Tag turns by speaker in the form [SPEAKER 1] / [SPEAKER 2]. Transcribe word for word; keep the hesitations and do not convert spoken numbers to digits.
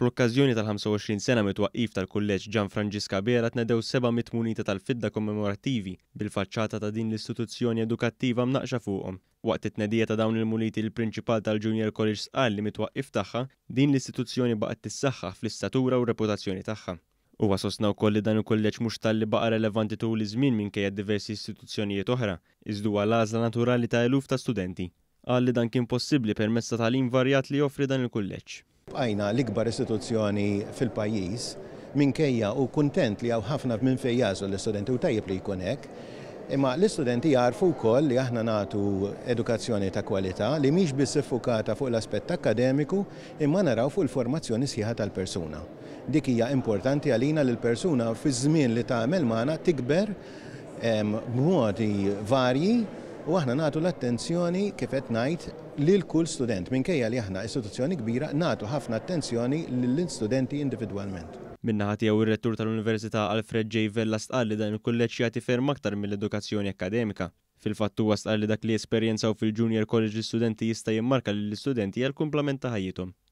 [SPEAKER 1] Fl-okkażjoni tal-ħamsa u għoxrin sena mit-twaqqif tal-Kulleġġ Gian Franġiska Bera tnedew seba' mit-tmunita tal-fidda kommemorattivi bil-faċċata ta' din l-istituzzjoni edukattiva mnaqxa fuqhom. Waqt it-tnedija ta' dawn il-muniti il-prinċipal tal-Junior College qal li mit-twaqqif tagħha din l-istituzzjoni baqgħet tissaħħaħ fl-istatura u reputazzjoni tagħha. Huwa sostna wkoll li dan il-kulleġġ mhux talli baqa' relevanti tul iż-żmien minkejja diversi istituzzjonijiet oħra, iżda huwa l-għażla naturali ta' eluf ta' studenti. Qal li dan kien possibbli permezz ta' tagħlim varjat li joffri dan il-kulleġġ.
[SPEAKER 2] Bqajna l-ikbar istituzzjoni fil-pajjiż minkejja u kuntent li hawn ħafna minn fejn jażlu l-istudenti u tajjeb li jkun hekk, imma l-istudenti jarfu wkoll li aħna nagħtu edukazzjoni ta' kwalità li mhix biss iffukata fuq l-aspett akademiku imma naraw fuq il-formazzjoni sħiħa tal-persuna. Dik hija importanti għalina li l-persuna fi żmien li tagħmel magħna tikber b'modi varji u aħna nagħtu l-attenzjoni kif qed ngħid lil kull student minkejja li aħna istituzzjoni kbira nagħtu ħafna attenzjoni lill-istudenti individwalment.
[SPEAKER 1] Min-naħa tiegħu ir-rettur tal-Università Alfred J. Vella stqal li dan il-kulleġġ jagħti ferm aktar mill-edukazzjoni akkademika. Fil-fatt huwa stqal li dak li esperjenzaw fil-Junior College l-istudenti jista' jimmarka lill-istudenti għall-kumplament ta' ħajjithom.